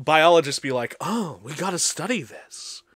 biologists be like, oh, we gotta study this.